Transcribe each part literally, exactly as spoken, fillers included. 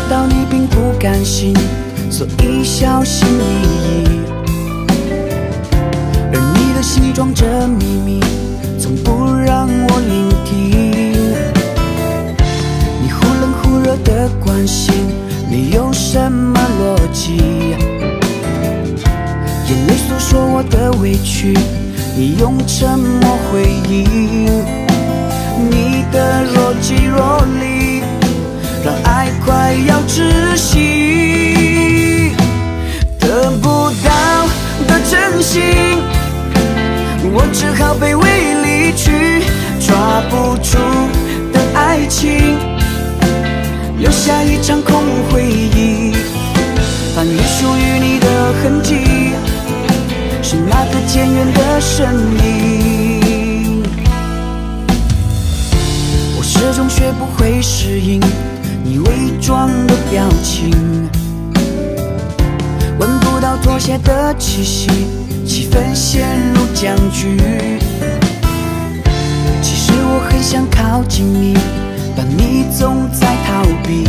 道你并不甘心，所以小心翼翼。而你的心装着秘密，从不让我聆听。你忽冷忽热的关心，没有什么逻辑。眼泪诉说我的委屈，你用沉默回应。你的若即若离，让爱快要窒息。得不到的真心，我只好卑微离去。抓不住的爱情，留下一场空回忆。翻阅属于你的痕迹，是那个渐远的身影。我始终学不会适应你伪装的表情，闻不到妥协的气息，气氛陷入僵局。其实我很想靠近你，但你总在逃避。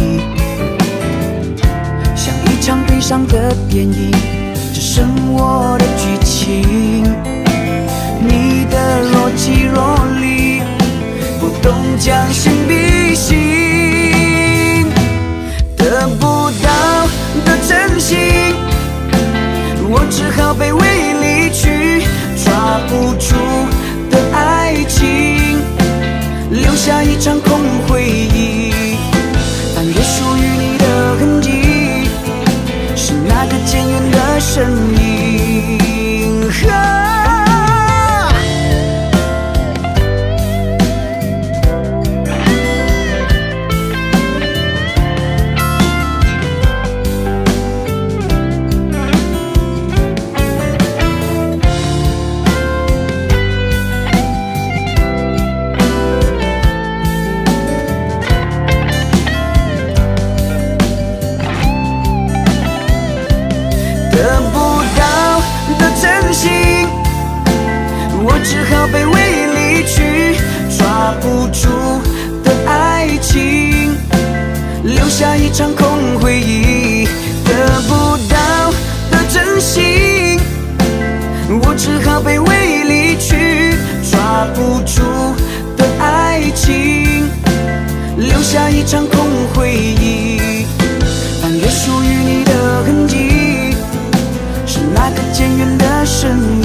像一场悲伤的电影，只剩我的剧情。你的若即若离，不懂将心比心。得不到的真心，我只好卑微离去。抓不住的爱情，留下一场空回忆。翻阅属于你的痕迹，是那个渐远的身影。啊得不到的真心，我只好卑微离去。抓不住的爱情，留下一场空回忆。得不到的真心，我只好卑微离去。抓不住的爱情，留下一场空回忆。翻阅属于你的痕迹，是那个渐远的身影。